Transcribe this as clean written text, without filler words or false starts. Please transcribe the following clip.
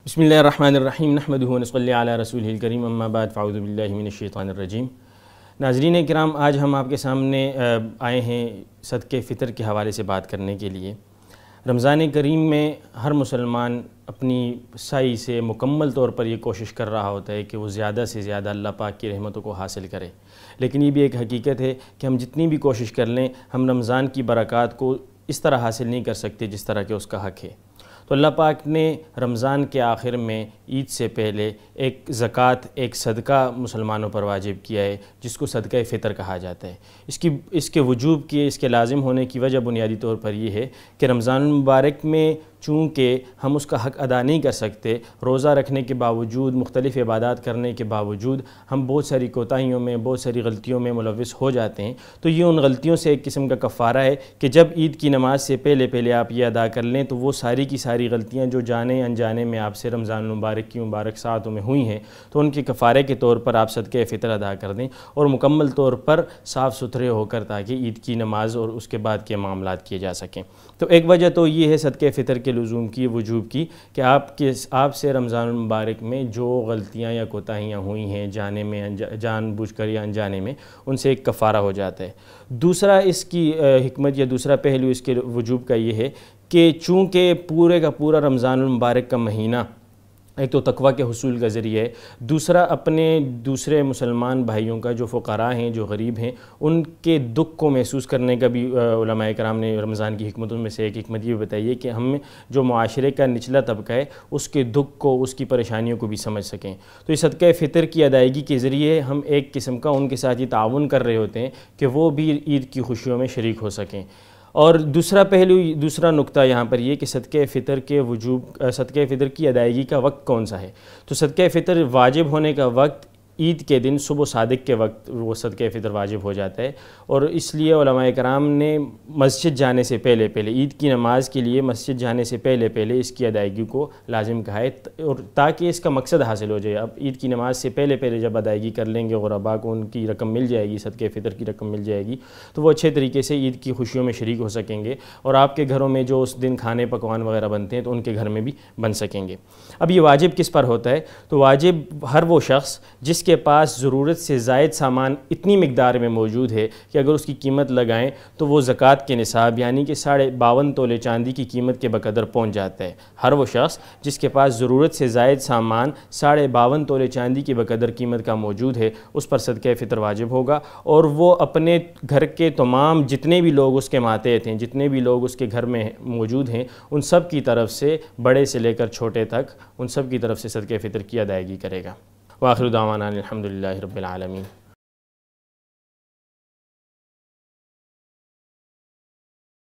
بسم اللہ الرحمن الرحیم نحمدہ ونصلی علی رسولہ الکریم اما بعد فاعوذ باللہ من الشیطان الرجیم۔ ناظرین کرام، آج ہم آپ کے سامنے آئے ہیں صدقہ فطر کے حوالے سے بات کرنے کے لیے۔ رمضان کریم میں ہر مسلمان اپنی سعی سے مکمل طور پر یہ کوشش کر رہا ہوتا ہے کہ وہ زیادہ سے زیادہ اللہ پاک کی رحمتوں کو حاصل کرے، لیکن یہ بھی ایک حقیقت ہے کہ ہم جتنی بھی کوشش کر لیں ہم رمضان کی برکات کو اس طرح حاصل نہیں کر سکتے جس طرح کہ اس کا حق ہے۔ تو اللہ پاک نے رمضان کے آخر میں عید سے پہلے ایک زکوٰۃ، ایک صدقہ مسلمانوں پر واجب کیا ہے جس کو صدقہ فطر کہا جاتا ہے۔ اس کے وجوب کی، اس کے لازم ہونے کی وجہ بنیادی طور پر یہ ہے کہ رمضان المبارک میں چونکہ ہم اس کا حق ادا نہیں کر سکتے، روزہ رکھنے کے باوجود، مختلف عبادات کرنے کے باوجود ہم بہت ساری کوتاہیوں میں، بہت ساری غلطیوں میں ملوث ہو جاتے ہیں، تو یہ ان غلطیوں سے ایک قسم کا کفارہ ہے کہ جب عید کی نماز سے پہلے آپ یہ ادا کر لیں تو وہ ساری کی ساری غلطیاں جو جانے انجانے میں آپ سے رمضان المبارک کی مبارک ساعتوں میں ہوئی ہیں تو ان کے کفارے کے طور پر آپ صدقہ فطر ادا کر دیں اور مکمل طور پر صاف ستھرے ہو کر تاکہ عید کی نماز اور اس کے بعد کے معاملات کیے جا سکیں۔ تو ایک وجہ تو یہ ہے صدقہ فطر کے لزوم کی، وجوب کی، کہ آپ سے رمضان المبارک میں جو غلطیاں یا کوتاہیاں ہوئی ہیں جانے میں، جان بوجھ کر یا انجانے میں، ان سے ایک کفارہ ہو جاتا ہے۔ دوسرا اس کی حکمت یا دوسرا پہلو اس کے وجوب کا یہ ہے کہ چونکہ پورے کا پورا رمضان المبارک کا مہینہ ایک تو تقویٰ کے حصول کا ذریعہ ہے، دوسرا اپنے دوسرے مسلمان بھائیوں کا جو فقراء ہیں، جو غریب ہیں، ان کے دکھ کو محسوس کرنے کا بھی علماء کرام نے رمضان کی حکمتوں میں سے ایک حکمت یہ بتائی ہے کہ ہم جو معاشرے کا نچلا طبقہ ہے اس کے دکھ کو، اس کی پریشانیوں کو بھی سمجھ سکیں۔ تو یہ صدقہ فطر کی ادائیگی کے ذریعے ہم ایک قسم کا ان کے ساتھ یہ تعاون کر رہے ہوتے ہیں کہ وہ بھی عید کی خوشیوں میں شریک ہو سکیں۔ اور دوسرا پہلو، دوسرا نقطہ یہاں پر یہ کہ صدقہ فطر کے وجوب، صدقہ فطر کی ادائیگی کا وقت کون سا ہے؟ تو صدقہ فطر واجب ہونے کا وقت عید کے دن صبح صادق کے وقت وہ صدقہ فطر واجب ہو جاتا ہے، اور اس لیے علماء کرام نے مسجد جانے سے پہلے عید کی نماز کے لیے مسجد جانے سے پہلے اس کی ادائیگی کو لازم کہا ہے، اور تاکہ اس کا مقصد حاصل ہو جائے۔ اب عید کی نماز سے پہلے جب ادائیگی کر لیں گے، غرباء کو ان کی رقم مل جائے گی، صدقہ فطر کی رقم مل جائے گی، تو وہ اچھے طریقے سے عید کی خوشیوں میں شریک ہو سکیں گے، اور آپ کے گھروں میں جو اس دن کھانے پکوان وغیرہ بنتے ہیں تو ان کے گھر میں بھی بن سکیں گے۔ اب یہ واجب کس پر ہوتا ہے؟ تو واجب ہر وہ شخص جس کے پاس ضرورت سے زائد سامان اتنی مقدار میں موجود ہے کہ اگر اس کی قیمت لگائیں تو وہ زکوٰۃ کے نصاب یعنی کہ 52.5 تولے چاندی کی قیمت کے بقدر پہنچ جاتا ہے۔ ہر وہ شخص جس کے پاس ضرورت سے زائد سامان 52.5 تولے چاندی کی بقدر قیمت کا موجود ہے، اس پر صدقہ فطر واجب ہوگا، اور وہ اپنے گھر کے تمام جتنے بھی لوگ اس کے ماتحت ہیں، جتنے بھی لوگ اس کے گھر میں موجود ہیں، ان سب کی طرف سے، بڑے سے لے کر چھوٹے تک، ان سب کی طرف سے صدقہ فطر کی ادائیگی کرے گا۔ وآخر دعوانا الحمدللہ رب العالمین۔